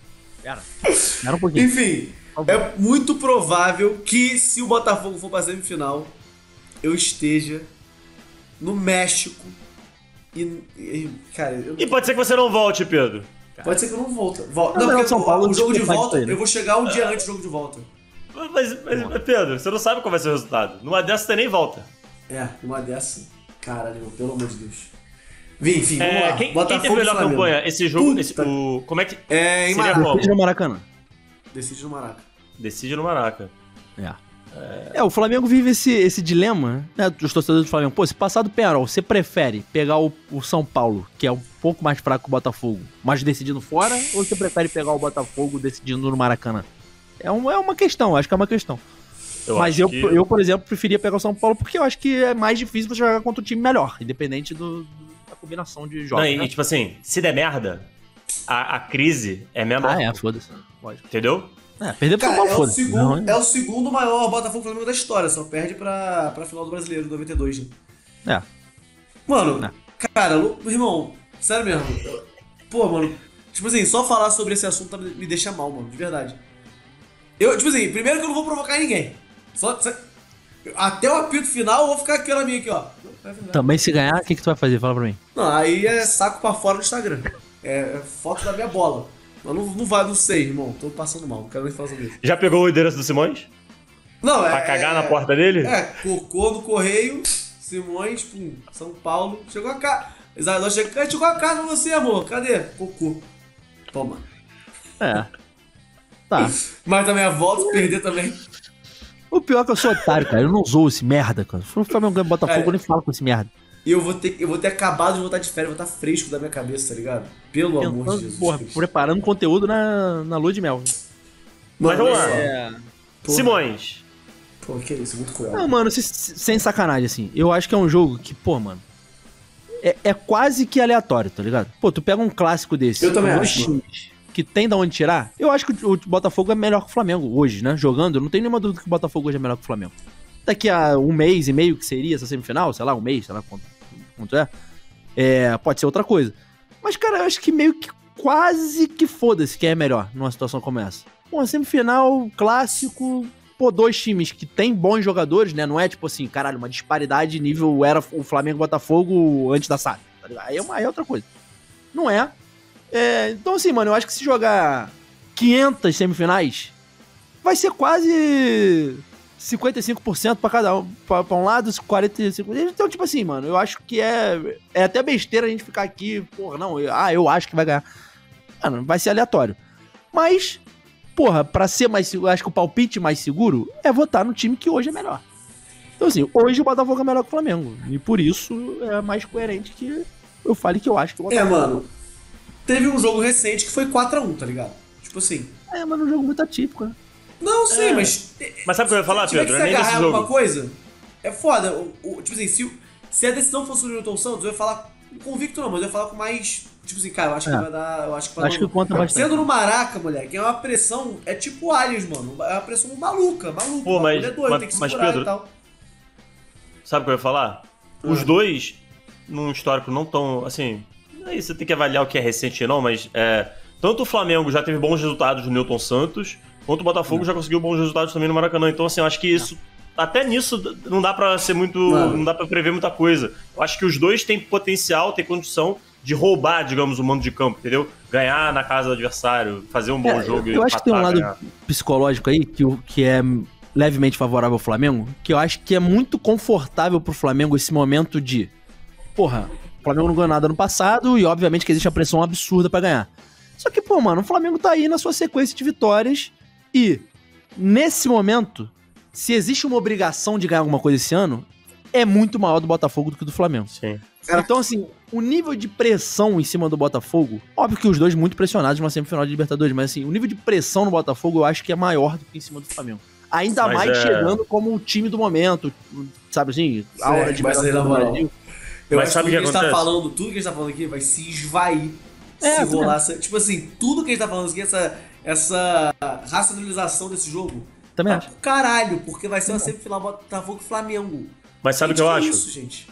Speaker 3: Espera um pouquinho.
Speaker 1: Enfim, é muito provável que se o Botafogo for pra semifinal, eu esteja no México cara...
Speaker 2: E pode ser que você não volte, Pedro.
Speaker 1: Pode ser que eu não volte. Não, porque
Speaker 3: São Paulo,
Speaker 1: o jogo de volta,
Speaker 3: aí, né?
Speaker 1: eu vou chegar um dia antes do jogo de volta.
Speaker 2: Mas, Pedro, você não sabe qual vai ser o resultado. Numa dessas você nem volta.
Speaker 1: Uma dessa. Caralho, meu, pelo amor de Deus. Enfim, vamos lá.
Speaker 2: Quem teve a melhor campanha? Esse jogo, como é que...
Speaker 1: em
Speaker 3: Decide no Maracanã.
Speaker 1: Decide no Maraca.
Speaker 2: Decide no Maraca.
Speaker 3: O Flamengo vive esse dilema, né, dos torcedores do Flamengo. Pô, se passar do Penharol, você prefere pegar o São Paulo, que é um pouco mais fraco que o Botafogo, mas decidindo fora, ou você prefere pegar o Botafogo decidindo no Maracanã? É uma questão, acho que é uma questão. Eu, por exemplo, preferia pegar o São Paulo porque eu acho que é mais difícil você jogar contra um time melhor, independente da combinação de jogos.
Speaker 2: Não, e tipo assim, se der merda, a crise é menor.
Speaker 3: Foda-se.
Speaker 2: Entendeu?
Speaker 3: Perder pro São Paulo, foda-se.
Speaker 1: É o segundo maior Botafogo Flamengo da história, só perde pra final do Brasileiro, 92, né? Mano, cara, irmão, sério mesmo. Pô, mano, tipo assim, só falar sobre esse assunto me deixa mal, mano, de verdade. Tipo assim, primeiro que eu não vou provocar ninguém. Até o apito final eu vou ficar aqui na minha aqui, ó.
Speaker 3: Também se ganhar, o que tu vai fazer? Fala pra mim.
Speaker 1: Não, aí é saco pra fora no Instagram. É foto da minha bola. Mas não sei, irmão. Tô passando mal, não quero nem falar sobre isso.
Speaker 2: Já pegou o endereço do Simões?
Speaker 1: Não,
Speaker 2: pra cagar na porta dele?
Speaker 1: Cocô no correio, Simões, pum, São Paulo. Chegou a casa. Chegou a casa pra você, amor. Cadê? Cocô. Toma.
Speaker 3: Tá.
Speaker 1: Mas também a volta, se perder também.
Speaker 3: O pior é que eu sou otário, cara. Eu não zoo esse merda, cara. Se for o Flamengo ganhar Botafogo, eu nem falo com esse merda.
Speaker 1: E eu vou ter acabado de voltar de férias, vou estar fresco da minha cabeça, tá ligado? Pelo amor de Jesus.
Speaker 3: Porra, preparando conteúdo na lua de mel.
Speaker 2: Mas vamos lá. Simões.
Speaker 1: Pô, que isso, muito cruel.
Speaker 3: Não, mano, sem sacanagem, assim. Eu acho que é um jogo que, pô, mano, é quase que aleatório, tá ligado? Pô, tu pega um clássico desse.
Speaker 1: Eu também acho.
Speaker 3: Que tem da onde tirar. Eu acho que o Botafogo é melhor que o Flamengo hoje, né? Jogando, eu não tenho nenhuma dúvida que o Botafogo hoje é melhor que o Flamengo. Daqui a um mês e meio que seria essa semifinal, sei lá, um mês, sei lá quanto pode ser outra coisa. Mas, cara, eu acho que meio que quase que foda-se quem é melhor numa situação como essa. Pô, semifinal, clássico, pô, dois times que tem bons jogadores, né? Não é tipo assim, caralho, uma disparidade nível era o Flamengo e o Botafogo antes da SAD, tá ligado? Aí é outra coisa. Não é. Então, assim, mano, eu acho que se jogar 500 semifinais, vai ser quase 55% pra cada um. Pra um lado, 45%. Então, tipo assim, mano, eu acho que é até besteira a gente ficar aqui, porra, não, eu acho que vai ganhar. Mano, vai ser aleatório. Mas, porra, pra ser mais seguro, acho que o palpite mais seguro é votar no time que hoje é melhor. Então, assim, hoje o Botafogo é melhor que o Flamengo. E por isso é mais coerente que eu fale que eu acho que o Botafogo
Speaker 1: mano. Teve um jogo recente que foi 4x1, tá ligado? Tipo assim.
Speaker 3: Mas um jogo muito atípico, né?
Speaker 1: Não sei, mas.
Speaker 2: Mas sabe o que eu ia falar, Pedro?
Speaker 1: Se
Speaker 2: Nem desse jogo.
Speaker 1: alguma coisa, é foda. Tipo assim, se a decisão fosse do Newton Santos, eu ia falar convicto não, mas eu ia falar com mais. Tipo assim, cara, eu acho que vai dar. Eu acho que vai
Speaker 3: dar. Acho que conta bastante.
Speaker 1: Sendo no Maraca, moleque, é uma pressão. É tipo Aliens, mano. É uma pressão maluca.
Speaker 2: Pô, mas,
Speaker 1: é doido, tem que segurar
Speaker 2: Pedro,
Speaker 1: e tal.
Speaker 2: Sabe o que eu ia falar? Os dois, num histórico não tão. Assim. Aí você tem que avaliar o que é recente ou não, mas tanto o Flamengo já teve bons resultados no Newton Santos, quanto o Botafogo já conseguiu bons resultados também no Maracanã. Então, assim, eu acho que isso. Até nisso não dá pra ser muito. Não dá pra prever muita coisa. Eu acho que os dois têm potencial, têm condição de roubar, digamos, o mando de campo, entendeu? Ganhar na casa do adversário, fazer um bom jogo.
Speaker 3: Eu acho que tem um lado psicológico aí que é levemente favorável ao Flamengo, que eu acho que é muito confortável pro Flamengo esse momento de. Porra. O Flamengo não ganhou nada no passado e, obviamente, que existe a pressão absurda pra ganhar. Só que, pô, mano, o Flamengo tá aí na sua sequência de vitórias e, nesse momento, se existe uma obrigação de ganhar alguma coisa esse ano, é muito maior do Botafogo do que do Flamengo.
Speaker 2: Sim.
Speaker 3: Então, assim, o nível de pressão em cima do Botafogo, óbvio que os dois muito pressionados numa semifinal de Libertadores, mas, assim, o nível de pressão no Botafogo eu acho que é maior do que em cima do Flamengo. Ainda mais chegando como o time do momento, sabe assim? A hora de melhor do Brasil.
Speaker 1: Mas sabe o que a gente tá falando, tudo que a gente tá falando aqui vai se esvair se rolar. Tipo assim, tudo que a gente tá falando aqui, essa racionalização desse jogo,
Speaker 3: também acho.
Speaker 1: Caralho, porque vai ser uma semifinal Botafogo e Flamengo.
Speaker 2: Mas sabe o que eu acho?
Speaker 1: Isso, gente.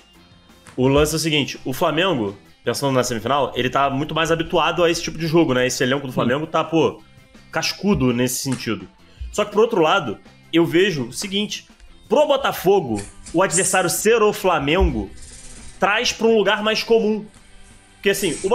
Speaker 2: O lance é o seguinte, o Flamengo, pensando na semifinal, ele tá muito mais habituado a esse tipo de jogo, né? Esse elenco do Flamengo tá, pô, cascudo nesse sentido. Só que, por outro lado, eu vejo o seguinte, pro Botafogo, o adversário ser o Flamengo traz pra um lugar mais comum. Porque assim, o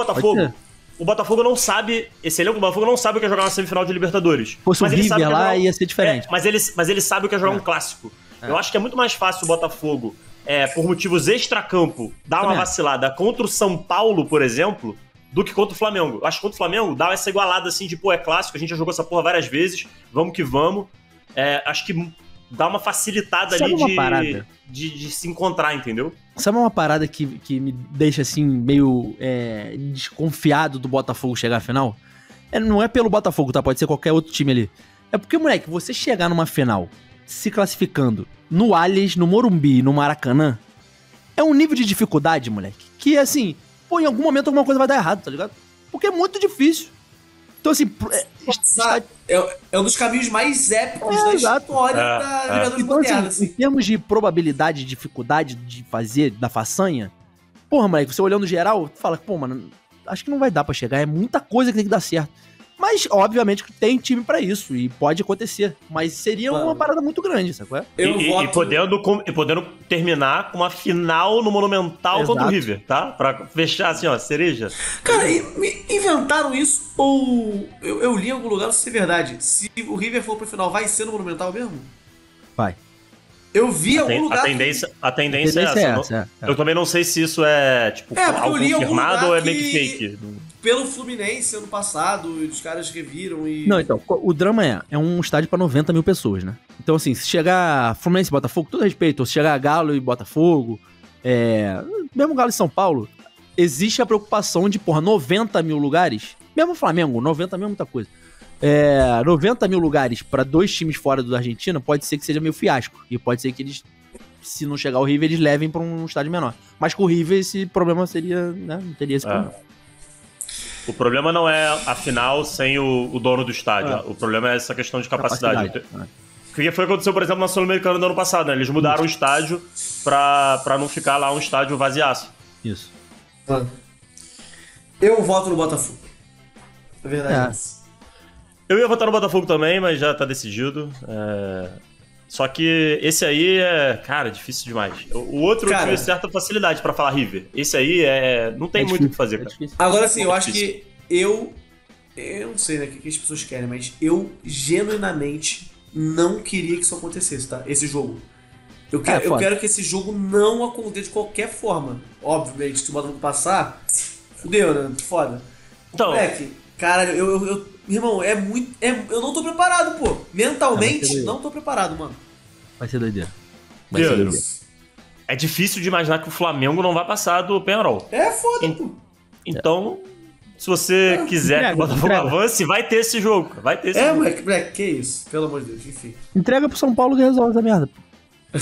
Speaker 2: Botafogo não sabe, esse elenco do Botafogo não sabe o que é jogar uma semifinal de Libertadores.
Speaker 3: Fosse
Speaker 2: mas
Speaker 3: o River lá, ia ser diferente.
Speaker 2: Mas ele sabe o que é jogar um clássico. Eu acho que é muito mais fácil o Botafogo por motivos extracampo, dar uma vacilada contra o São Paulo, por exemplo, do que contra o Flamengo. Eu acho que contra o Flamengo dá essa igualada assim de, é clássico, a gente já jogou essa porra várias vezes, vamos que vamos. Acho que dá uma facilitada ali de se encontrar, entendeu?
Speaker 3: Sabe uma parada que me deixa assim meio desconfiado do Botafogo chegar à final? Não é pelo Botafogo, tá? Pode ser qualquer outro time ali. É porque, moleque, você chegar numa final se classificando no Allianz, no Morumbi, no Maracanã, é um nível de dificuldade, moleque, que assim, em algum momento alguma coisa vai dar errado, tá ligado? Porque é muito difícil. Então, assim...
Speaker 1: É um dos caminhos mais épicos da história da Libertadores
Speaker 3: então,
Speaker 1: moderna.
Speaker 3: Assim, em termos de probabilidade, dificuldade de fazer, da façanha, porra, moleque, você olhando no geral, fala, mano, acho que não vai dar pra chegar, é muita coisa que tem que dar certo. Mas, obviamente, que tem time pra isso, e pode acontecer. Mas seria uma parada muito grande, sacou?
Speaker 2: E podendo terminar com uma final no Monumental contra o River, tá? Pra fechar assim, cereja.
Speaker 1: Cara, inventaram isso ou... Eu li em algum lugar, não sei se é verdade. Se o River for pro final, vai ser no Monumental mesmo?
Speaker 3: Vai.
Speaker 1: Eu vi em algum lugar...
Speaker 2: A tendência é essa. Eu também não sei se isso é, algo confirmado ou é meio que fake.
Speaker 1: Pelo Fluminense ano passado, os caras reviram e...
Speaker 3: Não, então, o drama é um estádio pra 90 mil pessoas, né? Então, assim, se chegar Fluminense e Botafogo, todo respeito, ou se chegar Galo e Botafogo, mesmo Galo e São Paulo, existe a preocupação de, 90 mil lugares, mesmo Flamengo, 90 mil é muita coisa. 90 mil lugares pra 2 times fora da Argentina, pode ser que seja meio fiasco. E pode ser que eles, se não chegar o River, eles levem pra um estádio menor. Mas com o River, esse problema seria, né? Não teria esse problema.
Speaker 2: O problema não é a final sem o dono do estádio. O problema é essa questão de capacidade. O que foi aconteceu, por exemplo, na Sul-Americana do ano passado, né? Eles mudaram o estádio pra não ficar lá um estádio vaziaço.
Speaker 3: Isso.
Speaker 1: Eu voto no Botafogo. É verdade.
Speaker 2: Eu ia votar no Botafogo também, mas já tá decidido. Só que esse aí cara, difícil demais. O outro eu tive certa facilidade pra falar River. Esse aí não tem muito o que fazer, cara.
Speaker 1: Agora sim, eu acho que eu não sei, né, o que as pessoas querem, mas eu genuinamente não queria que isso acontecesse, tá? Esse jogo. Eu quero que esse jogo não aconteça de qualquer forma. Obviamente, se o Botafogo passar, fudeu, né? Foda.
Speaker 2: Então,
Speaker 1: moleque, caralho, irmão, eu não tô preparado, pô. Mentalmente, não tô preparado, mano.
Speaker 3: Vai ser doideira.
Speaker 2: É difícil de imaginar que o Flamengo não vai passar do Penharol.
Speaker 1: É foda, pô.
Speaker 2: Então, se você quiser que o Botafogo avance, vai ter esse jogo. Vai ter esse jogo.
Speaker 1: Moleque, que isso? Pelo amor de Deus, enfim.
Speaker 3: Entrega pro São Paulo que resolve essa merda, pô.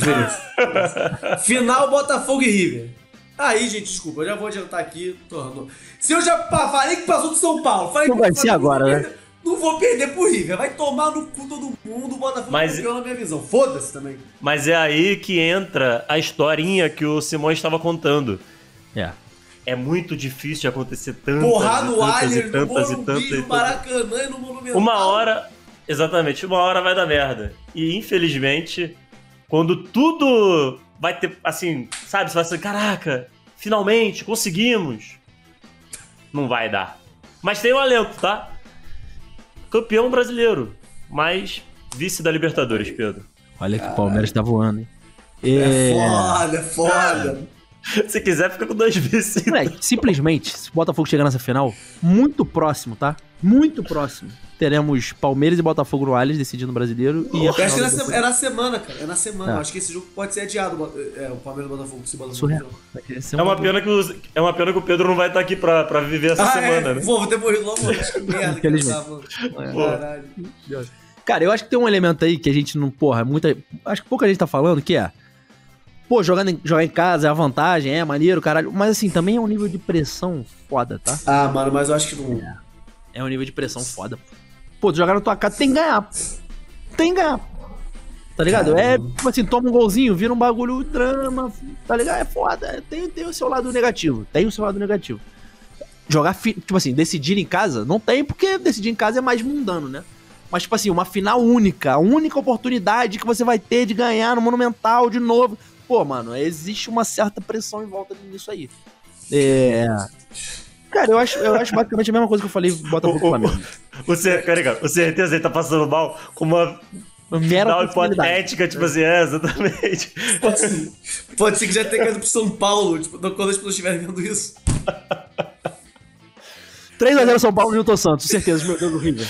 Speaker 1: Final Botafogo e River. Aí, gente, desculpa, eu já vou adiantar aqui. Se eu já falei que passou do São Paulo, falei
Speaker 3: que vai ser agora, né?
Speaker 1: Não vou perder pro River. Vai tomar no cu todo mundo, o Botafogo campeão na minha visão. Foda-se também.
Speaker 2: Mas é aí que entra a historinha que o Simões estava contando. É muito difícil de acontecer tantas
Speaker 1: porrar no
Speaker 2: Allianz,
Speaker 1: no Morumbi, no Maracanã e no Monumental.
Speaker 2: Uma hora vai dar merda. E, infelizmente, quando tudo vai ter, assim, sabe? Você vai assim, caraca, finalmente, conseguimos. Não vai dar. Mas tem um alento, tá? Campeão brasileiro, mas vice da Libertadores, Pedro.
Speaker 3: Olha que o Palmeiras tá voando, hein?
Speaker 1: É foda.
Speaker 2: Se quiser, fica com 2 vices.
Speaker 3: Simplesmente, se o Botafogo chegar nessa final, muito próximo, tá? Muito próximo. Teremos Palmeiras e Botafogo no Allianz decidindo o brasileiro.
Speaker 1: Eu acho que é na semana, cara. É na semana. Eu acho que esse jogo pode ser adiado. O Palmeiras e o Botafogo. Se o Botafogo
Speaker 3: surreal.
Speaker 2: É uma pena que o Pedro não vai estar aqui pra viver essa semana, né?
Speaker 1: Vou ter morrido logo antes. Que merda que caralho.
Speaker 3: Cara, eu acho que tem um elemento aí que a gente não... acho que pouca gente tá falando, que é... jogar em casa é a vantagem, é maneiro, caralho. Mas assim, também é um nível de pressão foda, tá?
Speaker 1: Mano, mas eu acho que não...
Speaker 3: É um nível de pressão foda. Tu jogar na tua casa, tem que ganhar. Tem que ganhar. Tá ligado? Tipo assim, toma um golzinho, vira um bagulho drama, tá ligado? É foda. Tem o seu lado negativo. Jogar, tipo assim, decidir em casa, não tem, porque decidir em casa é mais mundano, né? Mas, tipo assim, uma final única, a única oportunidade que você vai ter de ganhar no Monumental de novo. Mano, existe uma certa pressão em volta disso aí. Cara, eu acho basicamente a mesma coisa que eu falei Botafogo e Flamengo.
Speaker 2: O certeza ele tá passando mal com uma
Speaker 3: Mera
Speaker 2: Final
Speaker 3: possibilidade.
Speaker 2: hipotética, tipo assim, exatamente.
Speaker 1: Pode ser que já tenha caído pro São Paulo, tipo, quando as pessoas estiverem vendo isso.
Speaker 3: 3x0 São Paulo e Newton Santos, certeza. Meu Deus, horrível.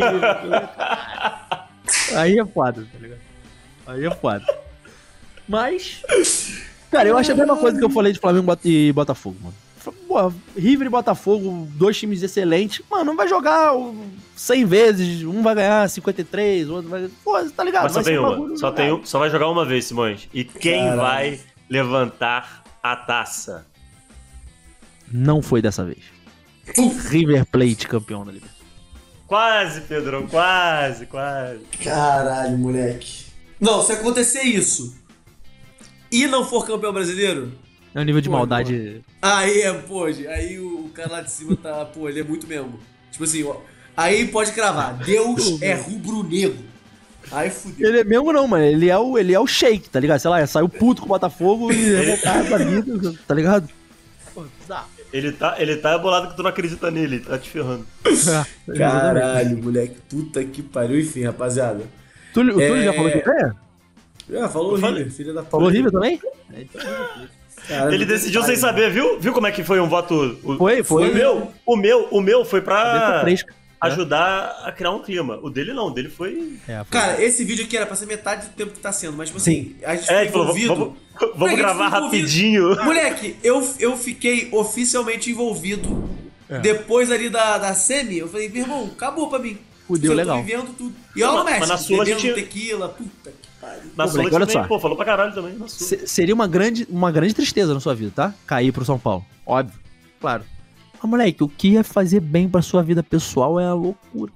Speaker 3: Aí é foda, tá ligado? Aí é foda. Mas, cara, eu acho a mesma coisa que eu falei de Flamengo e Botafogo, mano. Pô, River e Botafogo, 2 times excelentes. Mano, não vai jogar 100 vezes, um vai ganhar 53, o outro vai... Pô, tá ligado?
Speaker 2: Mas só
Speaker 3: Vai ser
Speaker 2: tem
Speaker 3: um
Speaker 2: uma.
Speaker 3: bagulho
Speaker 2: Só,
Speaker 3: legal.
Speaker 2: só vai jogar uma vez, Simões. E quem
Speaker 1: Caralho.
Speaker 2: vai levantar a taça?
Speaker 3: Não foi dessa vez. River Plate campeão da Libertadores.
Speaker 2: Quase, Pedrão, quase.
Speaker 1: Caralho, moleque. Não, se acontecer isso e não for campeão brasileiro,
Speaker 3: É um nível de
Speaker 1: Pô,
Speaker 3: maldade.
Speaker 1: aí aí o cara lá de cima tá, pô, ele é muito mesmo. Tipo assim, ó, aí pode cravar, Deus é rubro-negro. Aí fudeu.
Speaker 3: Ele é mesmo não, mano. Ele é o Sheik, tá ligado? Sei lá, saiu puto com o Botafogo e revoltado da vida, tá ligado? Pô, bizarro.
Speaker 2: Ele tá bolado que tu não acredita nele, ele tá te ferrando.
Speaker 1: Caralho, moleque, puta que pariu. Enfim, rapaziada.
Speaker 3: Túlio já falou que é?
Speaker 1: Já falou
Speaker 2: Eu falei.
Speaker 1: River, filha da puta.
Speaker 3: Falou River também?
Speaker 1: Caralho,
Speaker 2: Ele decidiu sem saber, viu como é que foi um voto?
Speaker 3: Foi.
Speaker 2: O meu foi pra
Speaker 3: Cabeça fresca.
Speaker 2: ajudar a criar um clima. O dele não, o dele foi...
Speaker 3: Foi.
Speaker 1: Cara, esse vídeo aqui era pra ser metade do tempo que tá sendo, mas tipo assim, a gente
Speaker 2: ele
Speaker 1: ficou
Speaker 2: falou,
Speaker 1: envolvido.
Speaker 2: vamos
Speaker 1: Moleque,
Speaker 2: gravar
Speaker 1: a gente ficou envolvido.
Speaker 2: rapidinho.
Speaker 1: Moleque, eu fiquei oficialmente envolvido depois ali da semi. Eu falei, meu irmão, acabou pra mim.
Speaker 3: Fudeu
Speaker 1: Eu tô
Speaker 3: legal.
Speaker 1: vivendo tudo. E olha o
Speaker 2: Mas
Speaker 1: Messi,
Speaker 2: na Sula a
Speaker 1: bebendo
Speaker 2: gente-
Speaker 1: tequila, puta que pariu.
Speaker 2: Na
Speaker 3: Pô,
Speaker 2: Sula
Speaker 3: moleque, olha
Speaker 2: também,
Speaker 3: só.
Speaker 2: pô, falou pra caralho também. Na Sula.
Speaker 3: Seria uma grande tristeza na sua vida, tá? Cair pro São Paulo. Óbvio. Claro. Mas, moleque, o que ia fazer bem pra sua vida pessoal é a loucura.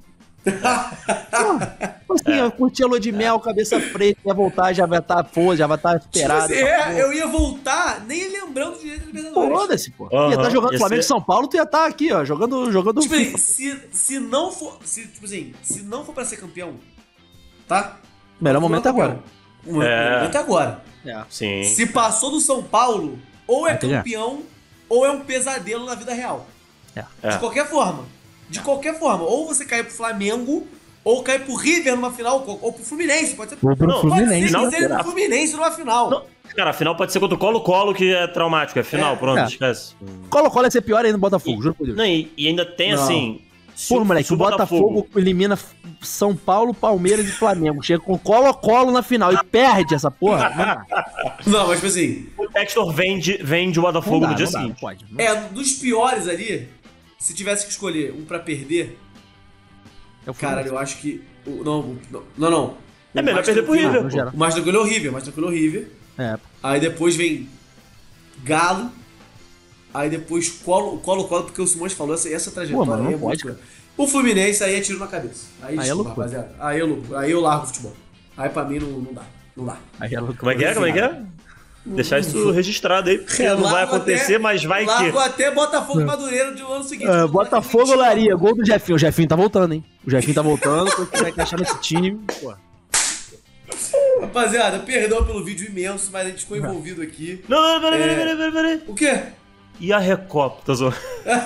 Speaker 3: Pô, assim, eu curti a lua de mel, cabeça fresca, ia voltar, já vai estar já vai estar
Speaker 1: Tipo
Speaker 3: esperado.
Speaker 1: assim, eu ia voltar nem lembrando de jeito de Libertadores.
Speaker 3: Foda-se, pô.
Speaker 2: Aham,
Speaker 3: Ia estar jogando
Speaker 2: ia
Speaker 3: Flamengo e
Speaker 2: ser-
Speaker 3: São Paulo, tu ia estar aqui, ó, jogando
Speaker 1: Tipo
Speaker 3: FIFA.
Speaker 1: assim, se não for. Tipo assim, se não for pra ser campeão, tá?
Speaker 3: Melhor momento é agora.
Speaker 1: O momento é agora.
Speaker 2: Sim.
Speaker 1: Se passou do São Paulo, ou é
Speaker 3: Vai ter que
Speaker 1: campeão, ou é um pesadelo na vida real.
Speaker 2: É.
Speaker 1: De qualquer forma. De qualquer forma. Ou você cai pro Flamengo, ou cai pro River numa final, ou pro Fluminense. Pode ser,
Speaker 3: Ou pro
Speaker 2: Não,
Speaker 3: Fluminense.
Speaker 1: pode
Speaker 2: não,
Speaker 1: ser pro Fluminense numa final.
Speaker 2: Não, cara, a final pode ser contra o Colo-Colo, que é traumático. É final, pronto,
Speaker 3: É.
Speaker 2: esquece.
Speaker 3: Colo-Colo ia ser pior ainda no Botafogo, juro por Deus.
Speaker 2: Não, e ainda tem
Speaker 1: Não.
Speaker 2: assim...
Speaker 3: Pô, moleque, o Botafogo elimina São Paulo, Palmeiras e Flamengo. Chega com Colo-Colo na final e perde essa porra. Não dá.
Speaker 1: Não, mas tipo assim,
Speaker 2: O Textor vende o Botafogo
Speaker 3: Não dá,
Speaker 2: no dia
Speaker 3: não dá, não
Speaker 2: seguinte.
Speaker 3: pode.
Speaker 1: dos piores ali, se tivesse que escolher um pra perder,
Speaker 3: É o
Speaker 1: cara,
Speaker 3: Fluminense.
Speaker 1: eu acho que. Não.
Speaker 2: É
Speaker 1: O
Speaker 2: melhor
Speaker 1: mais
Speaker 2: perder pro
Speaker 1: tranquilo-
Speaker 2: River,
Speaker 3: no
Speaker 2: pô.
Speaker 3: geral.
Speaker 1: O mais tranquilo é o River, mais tranquilo é o River.
Speaker 3: É,
Speaker 1: Aí depois vem Galo. Aí depois Colo-Colo, porque o Simões falou essa trajetória.
Speaker 3: Pô, mas não
Speaker 1: aí é
Speaker 3: pode,
Speaker 1: muito... O Fluminense aí é tiro na cabeça. Aí,
Speaker 3: Aí é
Speaker 1: desculpa,
Speaker 3: loucura.
Speaker 1: rapaziada. Aí é loucura. Aí eu largo o futebol. Aí pra mim não dá. Não dá.
Speaker 3: aí ela...
Speaker 2: Como é que é? Deixar isso registrado aí, porque não vai
Speaker 1: Largo
Speaker 2: acontecer,
Speaker 1: até-
Speaker 2: mas vai
Speaker 1: largo
Speaker 2: que...
Speaker 1: até Botafogo e Madureira de ano seguinte.
Speaker 3: Botafogo ou Laria, gol do Jefinho. O Jefinho tá voltando, hein? O Jefinho tá voltando, quem vai encaixar nesse time, pô.
Speaker 1: Rapaziada, perdão pelo vídeo imenso, mas a gente ficou envolvido aqui.
Speaker 2: Não, peraí.
Speaker 1: O quê?
Speaker 2: E a Recopa, tá zoando?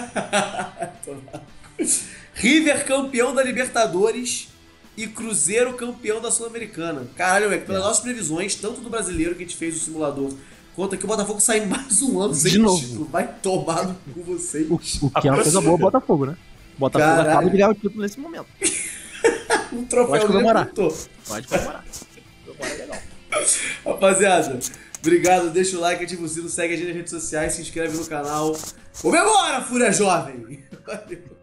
Speaker 1: River campeão da Libertadores e Cruzeiro campeão da Sul-Americana. Caralho, moleque, pelas nossas previsões, tanto do brasileiro que a gente fez o simulador, quanto aqui o Botafogo sai mais um ano sem
Speaker 3: De novo.
Speaker 1: título. Vai tomar no cu vocês.
Speaker 3: O que é uma coisa boa, Botafogo, né? Botafogo
Speaker 1: Caralho.
Speaker 3: acaba de ganhar o título nesse momento.
Speaker 1: Um troféu
Speaker 3: Pode comemorar.
Speaker 1: levantou.
Speaker 3: Pode comemorar.
Speaker 1: Rapaziada, obrigado, deixa o like, ativa o sino, segue a gente nas redes sociais, se inscreve no canal. Comemora, Fúria Jovem! Valeu.